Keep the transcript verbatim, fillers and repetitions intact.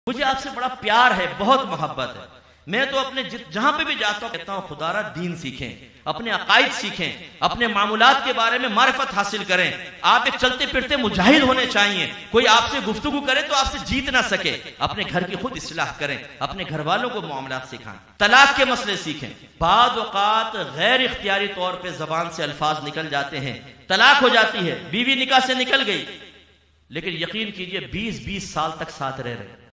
मुझे आपसे बड़ा प्यार है, बहुत मोहब्बत है। मैं तो अपने जहां पे भी जाता हूं कहता हूं खुदारा दीन सीखें, अपने अकायद सीखें, अपने मामूलात के बारे में मारिफत हासिल करें। आप एक चलते फिरते मुजाहिद होने चाहिए। कोई आपसे गुफ्तगू करे तो आपसे जीत ना सके, अपने घर की खुद इस्लाह करें, अपने घर वालों को मामलात सिखाएं, तलाक के मसले सीखें। बाद औकात गैर इख्तियारी तौर पर जबान से अल्फाज निकल जाते हैं, तलाक हो जाती है, बीवी निकाह से निकल गई, लेकिन यकीन कीजिए बीस बीस साल तक साथ रह रहे